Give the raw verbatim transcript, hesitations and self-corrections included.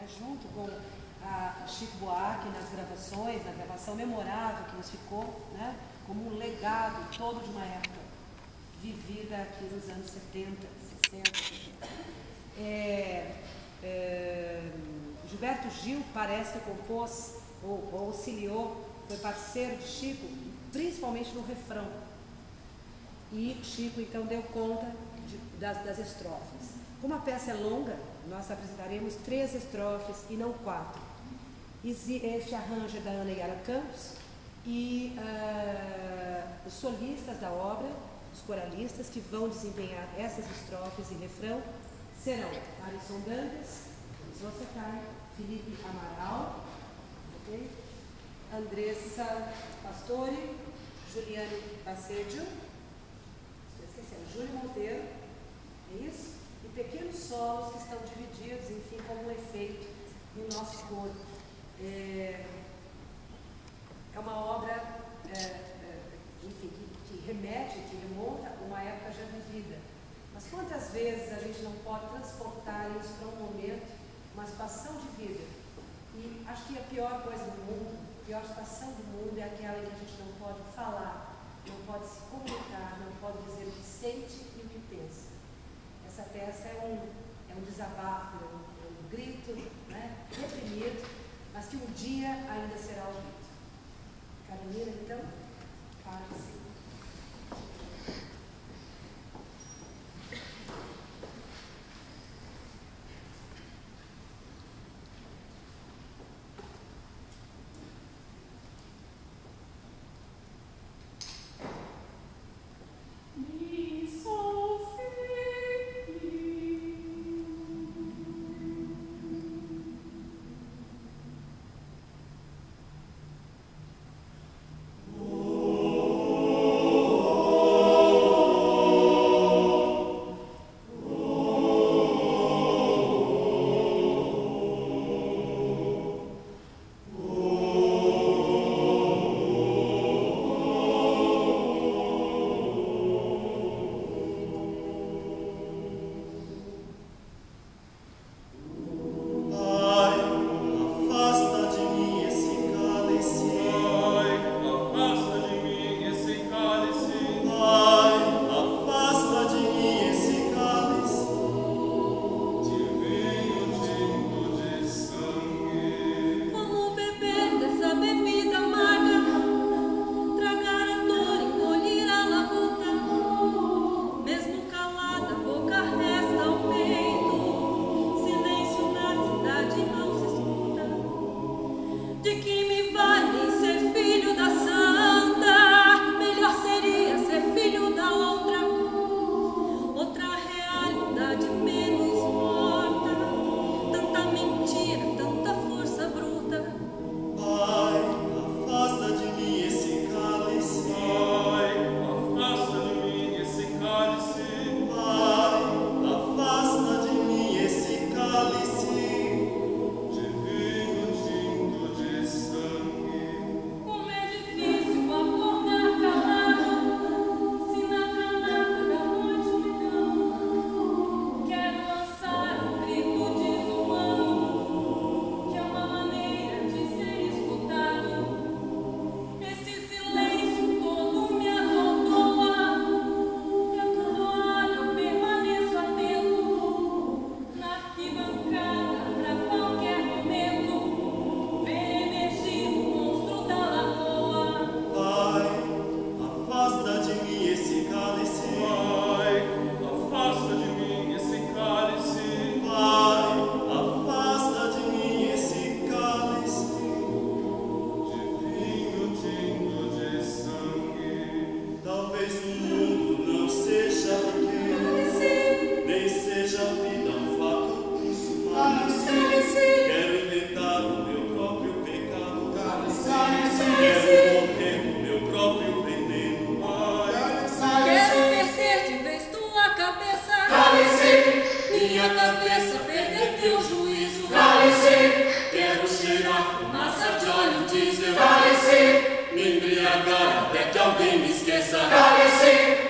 junto com a Chico Buarque nas gravações, na gravação memorável que nos ficou, né, como um legado todo de uma época vivida aqui nos anos setenta, sessenta, setenta. É, é, Gilberto Gil parece que compôs ou, ou auxiliou, foi parceiro de Chico, principalmente no refrão. E Chico então deu conta de, das, das estrofes. Como a peça é longa, nós apresentaremos três estrofes e não quatro. Este arranjo é da Ana Yara Campos e uh, os solistas da obra, os coralistas que vão desempenhar essas estrofes e refrão serão Alisson Dantas, Zossacai, Felipe Amaral, okay? Andressa Pastore, Juliane Bacedio, esquecendo, Júlio Monteiro, é isso? E pequenos solos que estão divididos, enfim, como um efeito no nosso corpo. É, é uma obra, é, é, enfim, que, que remete, que remonta a uma época já vivida. Mas quantas vezes a gente não pode transportar isso para um momento, uma situação de vida? E acho que a pior coisa do mundo, a pior situação do mundo é aquela em que a gente não pode falar, não pode se comunicar, não pode dizer o que sente e o que pensa. Essa peça é um, é um desabafo, é um, é um grito, né, reprimido, mas que um dia ainda será ouvido. Carolina, então, fale-se. Minha cabeça perdeu o juízo. Cale-se, quero cheirar fumaça de óleo diesel. Cale-se, me embriagar até que alguém me esqueça. Cale-se.